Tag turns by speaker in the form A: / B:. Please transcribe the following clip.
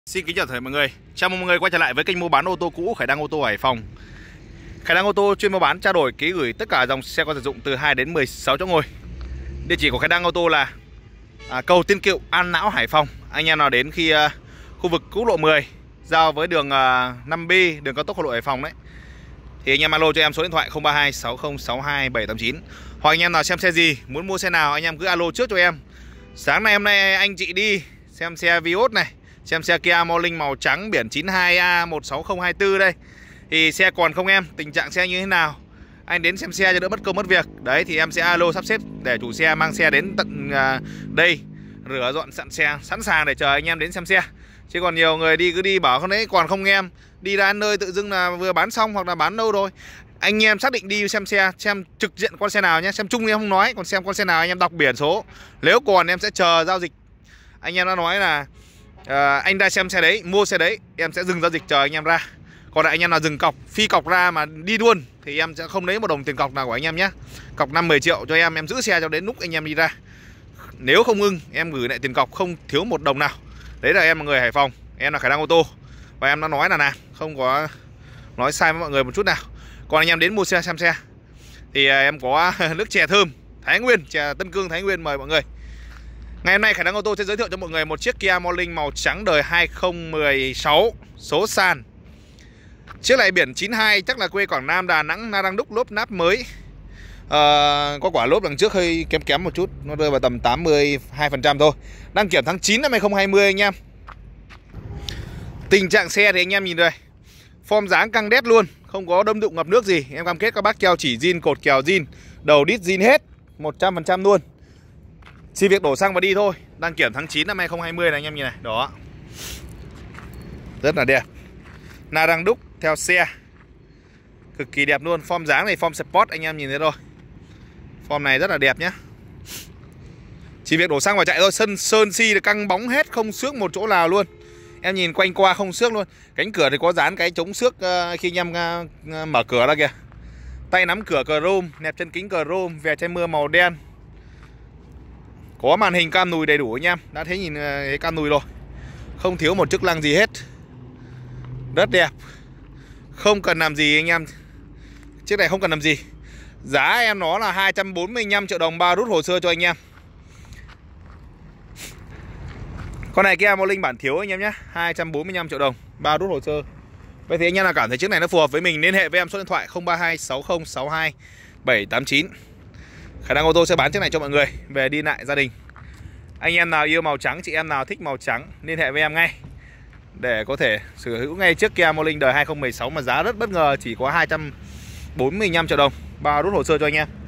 A: Xin kính chào tất cả mọi người. Chào mừng mọi người quay trở lại với kênh mua bán ô tô cũ Khải Đăng Ô tô Hải Phòng. Khải Đăng Ô tô chuyên mua bán trao đổi ký gửi tất cả dòng xe có sử dụng từ 2 đến 16 chỗ ngồi. Địa chỉ của Khải Đăng Ô tô là cầu Tiên Kiệu, An Lão, Hải Phòng. Anh em nào đến khi khu vực quốc lộ 10 giao với đường 5B, đường cao tốc Hà Nội Hải Phòng đấy, thì anh em alo cho em số điện thoại 032 6062 789. Hoặc anh em nào xem xe gì, muốn mua xe nào anh em cứ alo trước cho em. Sáng nay hôm nay anh chị đi xem xe Vios này, xem xe Kia Morning màu trắng biển 92A16024 đây. Thì xe còn không em? Tình trạng xe như thế nào? Anh đến xem xe cho đỡ mất công mất việc. Đấy thì em sẽ alo sắp xếp để chủ xe mang xe đến tận đây, rửa dọn xe sẵn sàng để chờ anh em đến xem xe. Chứ còn nhiều người đi cứ đi bảo không đấy còn không em, đi ra nơi tự dưng là vừa bán xong hoặc là bán đâu rồi. Anh em xác định đi xem xe, xem trực diện con xe nào nhé, xem chung em không nói, còn xem con xe nào anh em đọc biển số. Nếu còn em sẽ chờ giao dịch. Anh em đã nói là anh ra xem xe đấy, mua xe đấy, em sẽ dừng giao dịch chờ anh em ra. Còn lại anh em nào dừng cọc, phi cọc ra mà đi luôn thì em sẽ không lấy một đồng tiền cọc nào của anh em nhé. Cọc 5-10 triệu cho em giữ xe cho đến lúc anh em đi ra. Nếu không ưng, em gửi lại tiền cọc không thiếu một đồng nào. Đấy là em là người Hải Phòng, em là Khải Đăng Ô tô. Và em đã nói là không có nói sai với mọi người một chút nào. Còn anh em đến mua xe xem xe thì em có nước chè thơm Thái Nguyên, chè Tân Cương Thái Nguyên mời mọi người. Ngày hôm nay Khải Đăng Ô tô sẽ giới thiệu cho mọi người một chiếc Kia Morning màu trắng đời 2016 số sàn. Chiếc này biển 92, chắc là quê Quảng Nam, Đà Nẵng, Na Đăng Đúc, lốp nắp mới. Có quả lốp đằng trước hơi kém một chút, nó rơi vào tầm 82% thôi. Đăng kiểm tháng 9 năm 2020 anh em. Tình trạng xe thì anh em nhìn đây, form dáng căng đét luôn, không có đâm đụng ngập nước gì. Em cam kết các bác keo chỉ zin, cột kèo zin, đầu đít zin hết 100% luôn. Chỉ việc đổ xăng và đi thôi. Đăng kiểm tháng 9 năm 2020 này anh em nhìn này. Đó, rất là đẹp. Na Đăng Đúc theo xe, cực kỳ đẹp luôn. Form dáng này form sport anh em nhìn thấy rồi. Form này rất là đẹp nhá. Chỉ việc đổ xăng và chạy thôi. Sơn xi được căng bóng hết, không xước một chỗ nào luôn. Em nhìn quanh qua không xước luôn. Cánh cửa thì có dán cái chống xước khi anh em mở cửa ra kìa. Tay nắm cửa chrome, nẹp chân kính chrome, vè che mưa màu đen. Có màn hình cam nùi đầy đủ anh em. Đã thấy nhìn cái cam nùi rồi, không thiếu một chức năng gì hết. Rất đẹp, không cần làm gì anh em. Chiếc này không cần làm gì. Giá em nó là 245 triệu đồng, bao rút hồ sơ cho anh em. Con này Kia Morning bản thiếu anh em nhé, 245 triệu đồng, bao rút hồ sơ. Vậy thì anh em nào cảm thấy chiếc này nó phù hợp với mình, liên hệ với em số điện thoại 032 6062 789. Khải Đăng Ô tô sẽ bán chiếc này cho mọi người về đi lại gia đình. Anh em nào yêu màu trắng, chị em nào thích màu trắng liên hệ với em ngay để có thể sở hữu ngay chiếc Kia Morning đời 2016 mà giá rất bất ngờ, chỉ có 245 triệu đồng, bao rút hồ sơ cho anh em.